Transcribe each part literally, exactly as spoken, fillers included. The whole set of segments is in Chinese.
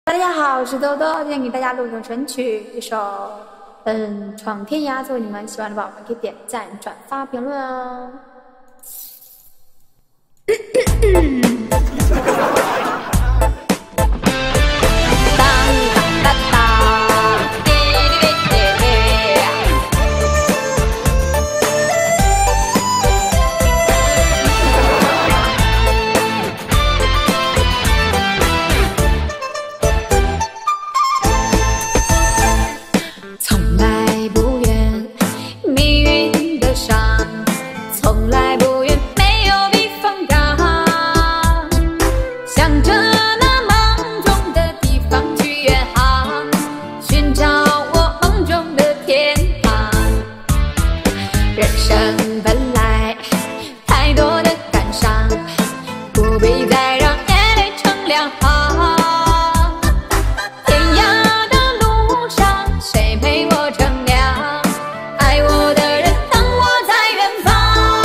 大家好，我是豆豆，今天给大家录一首神曲，一首嗯《闯天涯》。如果你们喜欢的宝宝可以点赞、转发、评论哦。从来不愿没有避风港，向着那梦中的地方去远航，寻找我梦中的天堂。人生本来太多的感伤，不必再让眼泪成两行。天涯的路上，谁陪我乘凉？爱我的人等我在远方。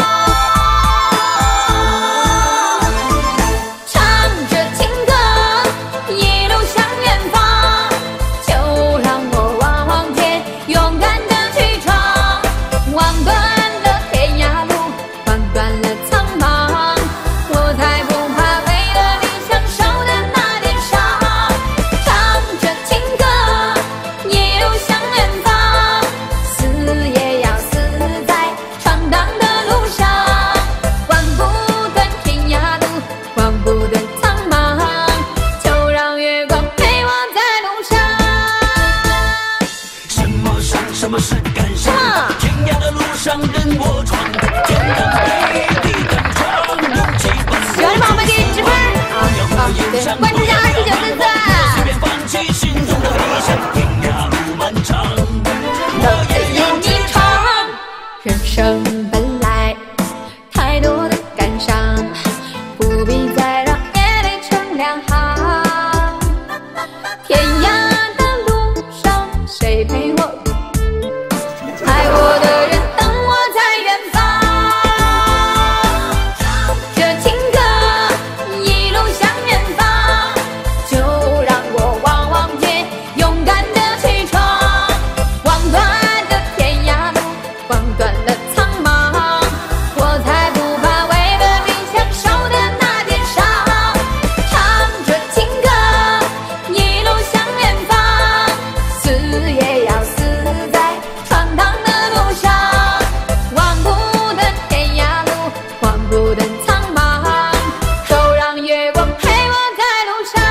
什么是感伤？天涯的路上任我闯，天堂美丽的窗，勇气不死。 喜欢的宝宝给你支分啊！对，关注一下二七九四四。 随便放弃心中的理想，天涯路漫长，我也要去闯。 人生本来太多的感伤，不必再让眼泪成两行。天涯的路上，谁陪我？爱我的人等我在远方，这情歌一路向远方，就让我望望天，勇敢的去闯。望断了天涯路，望断了苍茫，我才不怕为了理想受的那点伤。唱着情歌一路向远方，死也要死在闯荡的路上，望不断天涯路，望不断苍茫，就让月光陪我在路上。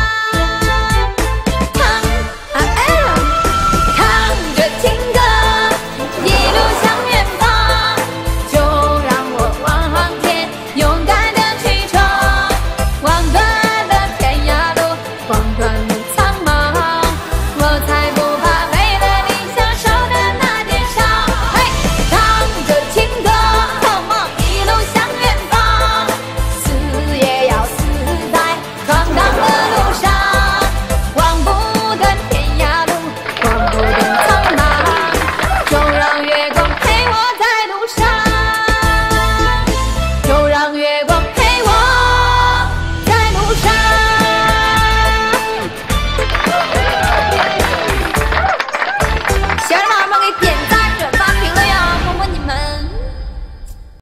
唱啊啊，唱着情歌，一路向远方，就让我望望天，勇敢的去闯，望断了天涯路，望断了苍茫，我才不怕为了理想受的那点伤。嘿，唱着情歌，一路向远方，死也要死在闯荡的路上，望不断天涯路，望不断苍茫，就让月光陪我在路上，就让月光。